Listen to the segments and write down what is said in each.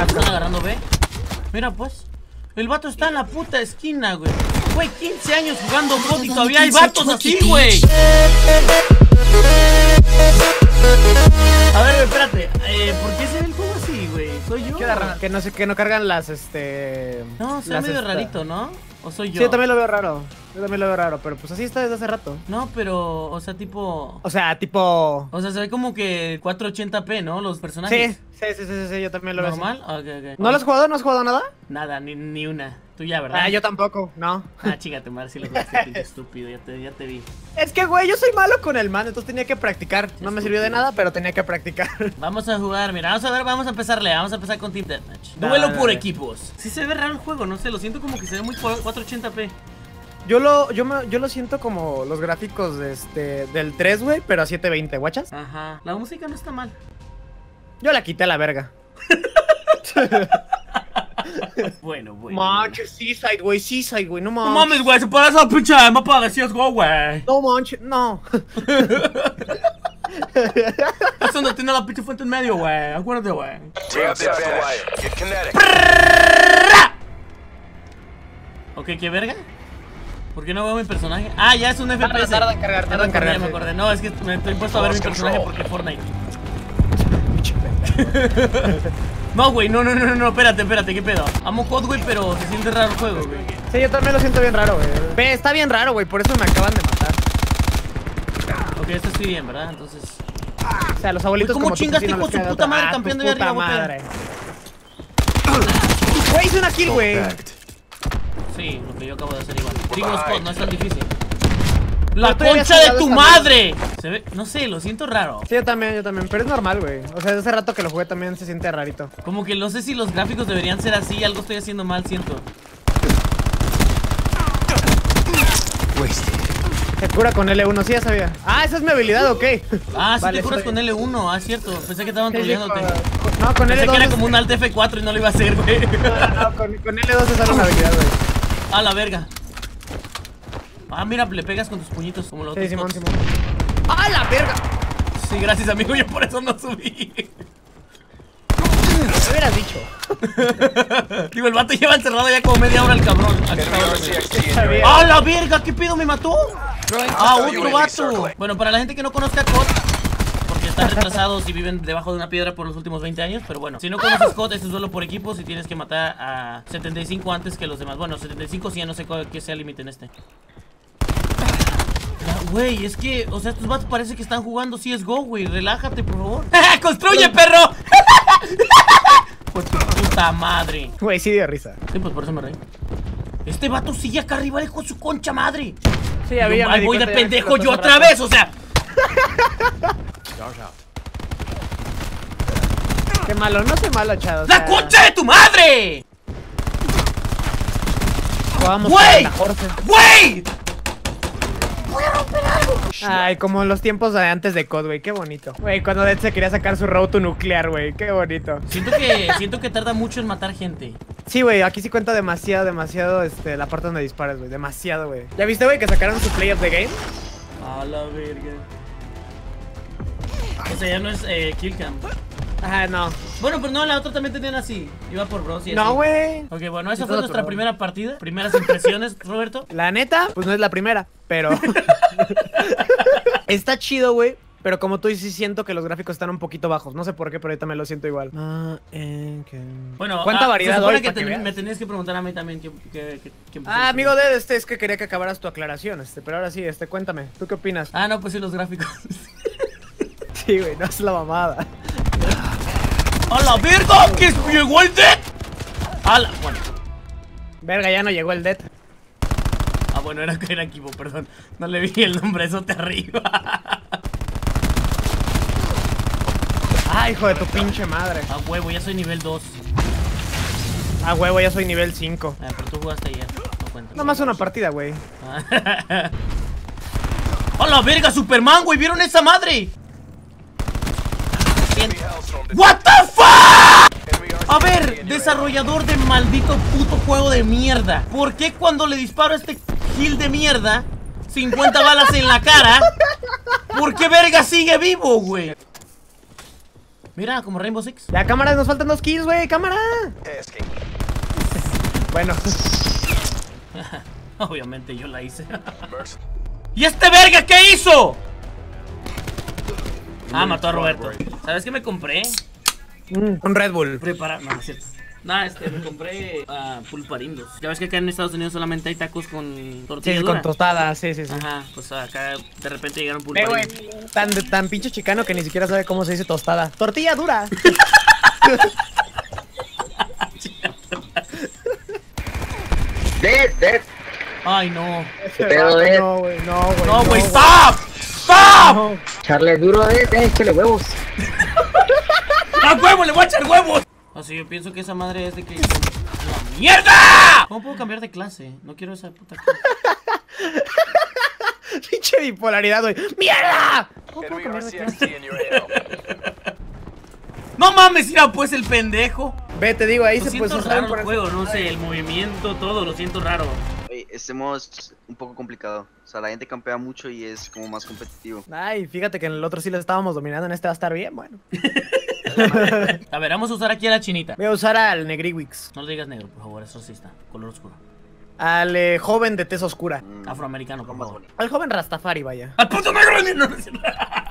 Están agarrando B. Mira pues. El vato está en la puta esquina, güey. Güey, 15 años jugando bot y todavía hay vatos así, güey. A ver, espérate. ¿Por qué se ve el juego así, güey? ¿Soy yo? Que no cargan las, No, se ve medio rarito, ¿no? ¿O soy yo? Sí, yo también lo veo raro. Yo también lo veo raro, pero pues así está desde hace rato. No, pero, o sea, tipo... O sea, tipo... O sea, se ve como que 480p, ¿no? Los personajes. Sí, yo también lo veo así. ¿Normal? Ok. ¿No lo has jugado? ¿No has jugado nada? Nada, ni una. Tú ya, ¿verdad? Ah, yo tampoco, no. Ah, chígate, madre, si lo jugaste, pinche estúpido, ya te vi. Es que, güey, yo soy malo con el mando, entonces tenía que practicar. No me sirvió de nada, pero tenía que practicar. Vamos a jugar, mira, vamos a empezarle, vamos a empezar con Team Deathmatch. Duelo por equipos. Sí se ve raro el juego, no sé, lo siento como que se ve muy 480p. Yo lo siento como los gráficos del 3, güey, pero a 720, ¿guachas? Ajá, la música no está mal. Yo la quité a la verga. Bueno. Manches, Seaside, güey, no manches. No mames, güey, se parece al pinche mapa de CSGO, güey. No manches, no. Es donde tiene la pinche fuente en medio, güey, acuérdate, güey. Ok, ¿qué verga? ¿Por qué no veo mi personaje? Ah, ya es un FPS. Tarda en cargar. Ya me acordé. No, es que me estoy puesto a ver mi personaje porque Fortnite. No, güey, no, espérate, ¿qué pedo? Amo COD, güey, pero se siente raro el juego, güey. Sí, yo también lo siento bien raro, güey. Ve, está bien raro, güey, por eso me acaban de matar. Ok, esto estoy bien, ¿verdad? Entonces... O sea, los abuelitos ¿cómo chingaste, hijo de su puta madre, campeón de arriba, güey? Güey, hice una kill, güey. Sí, lo que yo acabo de hacer igual. Digo, Scott, no es tan difícil. ¡La concha de tu madre! Se ve, no sé, lo siento raro. Sí, yo también, pero es normal, güey. O sea, desde hace rato que lo jugué también se siente rarito. Como que no sé si los gráficos deberían ser así, algo estoy haciendo mal, siento. Se cura con L1, sí, ya sabía. Ah, esa es mi habilidad, ok. Ah, sí, vale, te curas con L1, ah, cierto. Pensé que estaban troleándote. No, con L2. Pensé que era como un Alt F4 y no lo iba a hacer, güey. No, con L2 es una habilidad, güey. Ah, la verga. Ah, mira, le pegas con tus puñitos como los otros. Sí, Simón. ¡Ah, la verga! Sí, gracias, amigo, yo por eso no subí. ¿Qué hubieras dicho? Digo, el vato lleva encerrado ya como media hora el cabrón. ¡Ah, la verga! ¿Qué pedo? ¿Me mató? Ah, otro vato. Bueno, para la gente que no conozca COD, porque están retrasados y viven debajo de una piedra por los últimos 20 años, pero bueno, si no conoces COD, este es duelo por equipos y tienes que matar a 75 antes que los demás. Bueno, 75 sí, no sé qué sea el límite en este. Güey, es que, o sea, estos vatos parece que están jugando CSGO, güey. Relájate, por favor. ¡Construye, perro! Por tu puta madre. Güey, sí dio risa. Sí, pues por eso me reí. Este vato sigue acá arriba, hijo de su concha madre. Sí, había. Ahí voy de pendejo yo otra vez, o sea. Qué malo, no sé malo, chado. ¡La concha de tu madre! ¡Güey! ¡Güey! Voy a romper algo. Ay, como en los tiempos de antes de COD, güey, qué bonito. Güey, cuando Dead se quería sacar su roto nuclear, güey, qué bonito. Siento que tarda mucho en matar gente. Sí, güey, aquí sí cuenta demasiado, la parte donde disparas, güey, demasiado, güey. ¿Ya viste, güey, que sacaron su play of the game? A la verga. O sea, ya no es killcam. Ajá, no. Bueno, pero no, la otra también tenían así. Iba por bros y así. No, güey. Ok, bueno, esa fue nuestra primera partida. Primeras impresiones, Roberto. La neta, pues no es la primera, pero... Está chido, güey. Pero como tú dices, siento que los gráficos están un poquito bajos. No sé por qué, pero ahorita me lo siento igual. Bueno, ¿cuánta variedad hay? Que me tenías que preguntar a mí también qué amigo Dead, es que quería que acabaras tu aclaración, pero ahora sí, cuéntame, ¿tú qué opinas? Ah, no, pues sí, los gráficos. Sí, güey, no es la mamada. ¡A la verga! ¡Que llegó el Dead! Bueno. Verga, ya no llegó el Dead. Ah, bueno, era equipo, perdón. No le vi el nombre, eso te arriba. Ah, hijo de tu pinche madre. A huevo, ya soy nivel 2. A huevo, ya soy nivel 5. Pero tú jugaste ayer, no cuenta. Nomás una partida, güey. ¡A la verga, Superman, güey! ¿Vieron esa madre? What the fuck? A ver, desarrollador de maldito puto juego de mierda, ¿por qué cuando le disparo a este kill de mierda 50 balas en la cara? ¿Por qué verga sigue vivo, güey? Mira, como Rainbow Six. Ya, cámara, nos faltan 2 kills, güey, cámara. Bueno. Obviamente yo la hice. ¿Y este verga qué hizo? Ah, mató a Roberto. ¿Sabes qué me compré? Un Red Bull. No, es cierto. Nada, me compré pulparindos. Ya ves que acá en Estados Unidos solamente hay tacos con tortilla Sí, dura. con tostadas, sí. Ajá, pues acá de repente llegaron pulparindos. Güey, tan pinche chicano que ni siquiera sabe cómo se dice tostada. Tortilla dura. Dead. Ay, no. No, güey, No, güey, stop. ¡Stop! Charle duro, échale huevos. ¡A huevo! ¡Le voy a echar huevos! Así yo pienso que esa madre es de que... ¡La mierda! ¿Cómo puedo cambiar de clase? No quiero esa puta clase. Pinche bipolaridad, güey. ¡Mierda! ¿Cómo puedo cambiar de clase? ¡No mames! Mira pues el pendejo. Ve, te digo, ahí Lo se puede siento raro el juego, no sé, el movimiento, todo, lo siento raro. Este modo es un poco complicado. O sea, la gente campea mucho y es como más competitivo. Ay, fíjate que en el otro sí lo estábamos dominando, en este va a estar bien, bueno. A ver, vamos a usar aquí a la chinita. Voy a usar al Negriwix. No le digas negro, por favor, es racista. Color oscuro. Al joven de tez oscura. Afroamericano, por favor. Al joven Rastafari, vaya. ¡Al puto negro! No, no, no.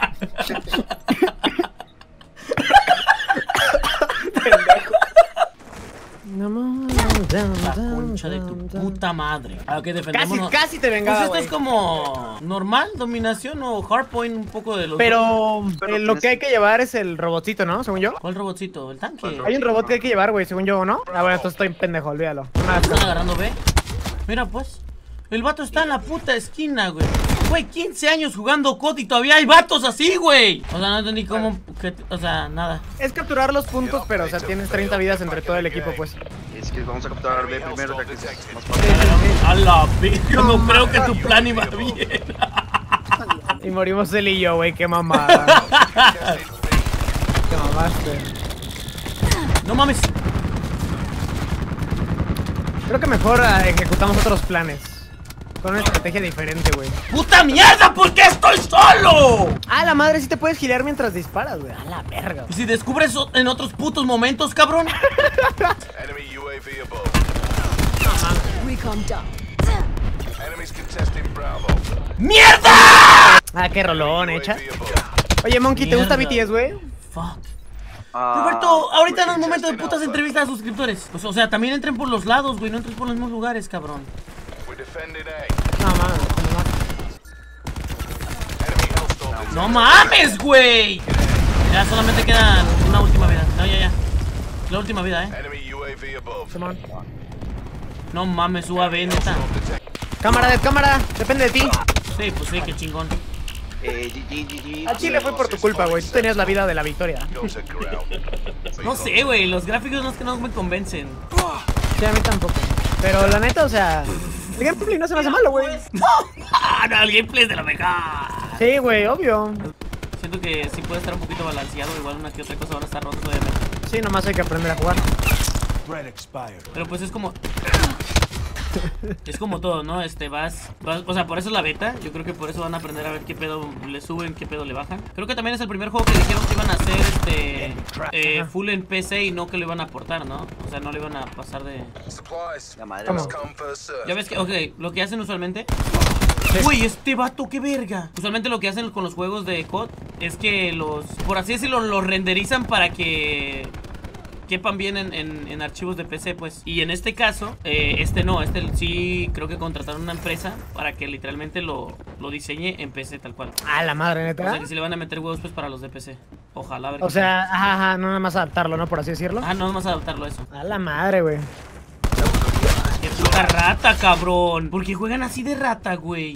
La concha de tu puta madre. ¿A qué defendemos? Casi te vengaba, Pues esto es como normal, dominación o hardpoint, un poco de los Pero Pero lo que hay que llevar es el robotcito, ¿no? Según yo. ¿Cuál robotcito? ¿El tanque? Hay un robot que hay que llevar, güey, según yo, ¿no? Ah, bueno, entonces estoy pendejo, olvídalo. ¿Están agarrando B? Mira pues. El vato está en la puta esquina, güey. Güey, 15 años jugando COD y todavía hay vatos así, güey. O sea, no entendí cómo... o sea, nada. Es capturar los puntos, pero, o sea, tienes 30 vidas entre todo el equipo, pues. Es que vamos a capturar B primero, ya que es más fácil. A la verga, no creo que tu plan iba bien. Y morimos él y yo, güey, qué mamada. Qué mamaste. No mames. Creo que mejor ejecutamos otros planes. Con una estrategia diferente, güey. ¡Puta mierda! ¿Por qué estoy solo? Ah, la madre, sí te puedes gilear mientras disparas, güey. A la verga. ¿Y si descubres en otros putos momentos, cabrón? ¡Mierda! Ah, qué rolón, hecha. Oye, Monkey, ¿te gusta Mierda. BTS, güey? Fuck. Roberto, ahorita no es momento de putas entrevistas a suscriptores. Pues, o sea, también entren por los lados, güey. No entres por los mismos lugares, cabrón. No, mames, ¡No mames, güey! Ya solamente queda una última vida. No, ya. La última vida, Simón. No mames, UAV, neta. Cámara, cámara. Depende de ti. Sí, pues sí, qué chingón. GG. A Chile fue por tu culpa, güey. Tú tenías la vida de la victoria. No sé, güey. Los gráficos no es que no me convencen. Sí, a mí tampoco. Pero la neta, o sea, el gameplay no se me hace malo, güey. No, el gameplay es de la mejor. Sí, güey, obvio. Siento que sí puede estar un poquito balanceado. Igual una que otra cosa van a estar rotas, obviamente. Sí, nomás hay que aprender a jugar. Pero pues es como... Es como todo, ¿no? Vas, o sea, por eso es la beta. Yo creo que por eso van a aprender a ver qué pedo le suben, qué pedo le bajan. Creo que también es el primer juego que dijeron que iban a hacer full en PC y no que lo iban a aportar, ¿no? O sea, no le iban a pasar de... La madre. ¿Cómo? Ya ves que, ok, lo que hacen usualmente... Uy, este vato, qué verga. Usualmente lo que hacen con los juegos de COD es que por así decirlo, los renderizan para que quepan bien en archivos de PC, pues. Y en este caso, no, sí creo que contrataron una empresa para que literalmente lo diseñe en PC tal cual. Ah, la madre, O neta. sea, que si le van a meter huevos pues para los de PC. Ojalá, a ver. O qué sea, ajá, no nada más adaptarlo, ¿no? Por así decirlo. tal. Ah, no, vamos a adaptarlo a eso. A la madre, güey. ¡Qué puta rata, cabrón! ¿Por qué juegan así de rata, güey?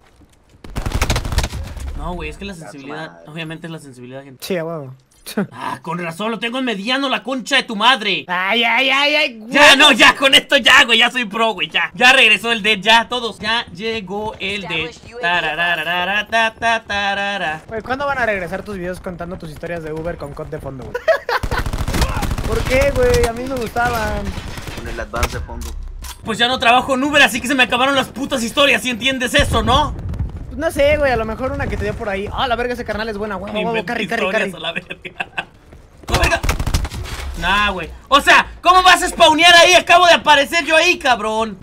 No, güey, es que la sensibilidad... Obviamente es la sensibilidad, gente. Sí, a huevo. Ah, con razón, lo tengo en mediano, la concha de tu madre. Ay, güey. Ya, no, ya, con esto ya, güey, ya soy pro, güey, ya. Ya regresó el dead, ya, todos. Ya llegó el dead. Tarararara, ta, ta, tarara. Güey, ¿cuándo van a regresar tus videos contando tus historias de Uber con COD de fondo, güey? ¿Por qué, güey? A mí me gustaban. Con el advance de fondo. Pues ya no trabajo en Uber, así que se me acabaron las putas historias, si entiendes eso, ¿no? Pues no sé, güey, a lo mejor una que te dio por ahí. Ah, la verga, ese carnal es buena, güey. Carry. Historias a la verga. ¡No, verga! Nah, güey. O sea, ¿cómo vas a spawnear ahí? Acabo de aparecer yo ahí, cabrón.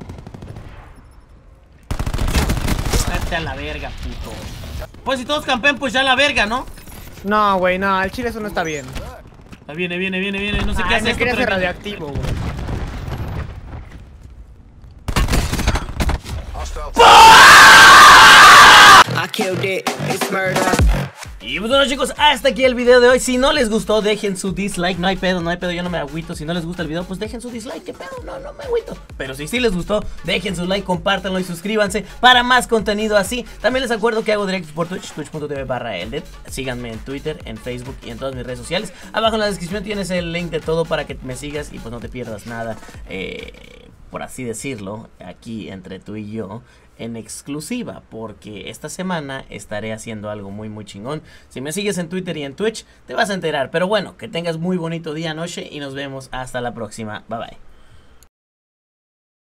Vete a la verga, puto. Pues si todos campean, pues ya a la verga, ¿no? No, güey, no, al chile eso no está bien. Viene. No sé qué hace esto, quería pero ser radioactivo, güey. Y pues bueno, chicos, hasta aquí el video de hoy. Si no les gustó, dejen su dislike. No hay pedo, yo no me agüito. Si no les gusta el video, pues dejen su dislike. ¿Qué pedo? No me agüito. Pero si sí les gustó, dejen su like, compártanlo y suscríbanse para más contenido así. También les acuerdo que hago directos por Twitch, twitch.tv/Eldet. Síganme en Twitter, en Facebook y en todas mis redes sociales. Abajo en la descripción tienes el link de todo para que me sigas y pues no te pierdas nada, por así decirlo, aquí entre tú y yo, en exclusiva, porque esta semana estaré haciendo algo muy chingón. Si me sigues en Twitter y en Twitch, te vas a enterar. Pero bueno, que tengas muy bonito día, noche y nos vemos hasta la próxima. Bye bye.